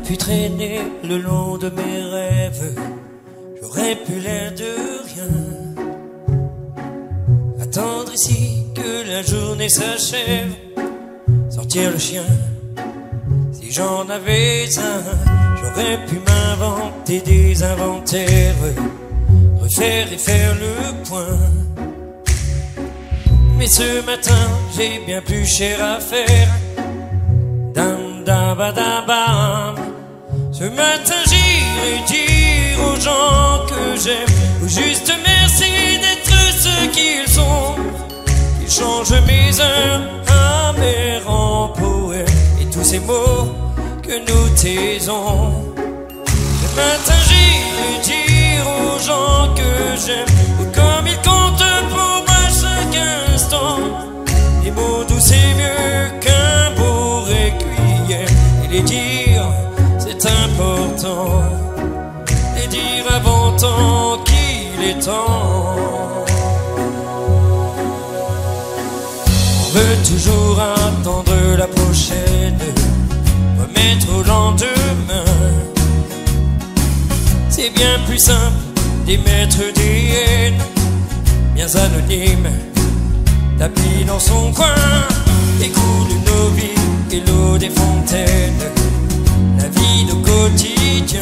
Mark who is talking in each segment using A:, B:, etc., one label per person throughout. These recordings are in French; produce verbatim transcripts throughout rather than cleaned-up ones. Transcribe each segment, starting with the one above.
A: pu traîner le long de mes rêves, j'aurais pu l'air de rien, attendre ici que la journée s'achève, sortir le chien, si j'en avais un, j'aurais pu m'inventer des inventaires, refaire et faire le point. Mais ce matin, j'ai bien plus cher à faire. Dam dam ba dam bam. Ce matin, j'irai dire aux gens que j'aime, ou juste merci d'être ceux qu'ils sont. Qu'ils changent mes heures amères en poèmes et tous ces mots que nous taisons. Ce matin, j'irai dire aux gens que j'aime, ou comme ils comptent pour moi chaque instant. Les mots doux c'est mieux qu'un beau requiem, et les dire c'est important, les dire avant tant qu'il est temps. On veut toujours attendre la prochaine, remettre au lendemain. C'est bien plus simple d'émettre des haines bien anonymes, tapis dans son coin, écoule nos vies et l'eau des fontaines, la vie au quotidien.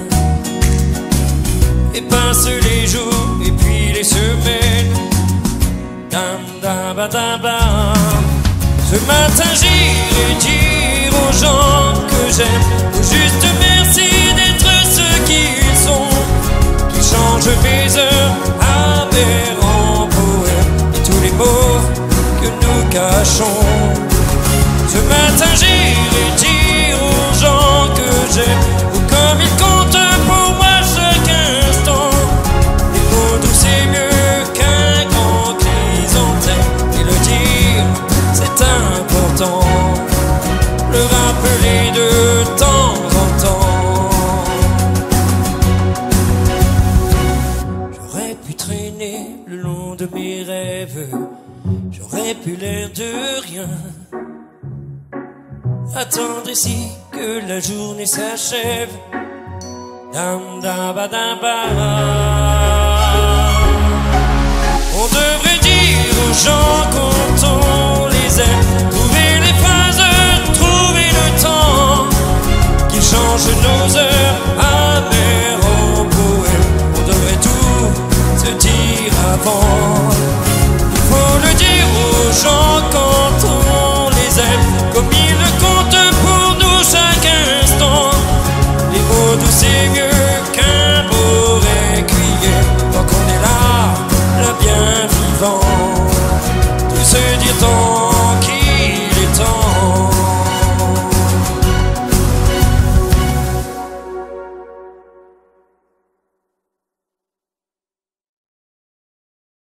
A: Et passe les jours et puis les semaines. Dam dam ba dam bam. Ce matin j'irai dire aux gens que j'aime, ou juste merci d'être ceux qu'ils sont, qui changent mes heures amères en poèmes et tous les mots que nous cachons. Ce matin j'irai dire aux gens que j'aime, ou comme ils comptent pour moi chaque instant. Les mots doux c'est mieux qu'un grand chrysanthème, et le dire c'est important, le rappeler de temps en temps. J'aurais pu traîner le long de mes rêves, j'aurais pu l'air de rien, attendre ici que la journée s'achève. Dam dam ba dam ba. On devrait dire aux gens quand on les aime, trouver les phrases, trouver le temps, qui changent nos heures amères en poèmes. On devrait tout se dire avant. Il faut le dire aux gens quand on les aime, comme ils le comptent pour nous chaque instant. Les mots doux c'est mieux qu'un beau requiem, tant qu'on est là, là bien vivant, tout se dire tant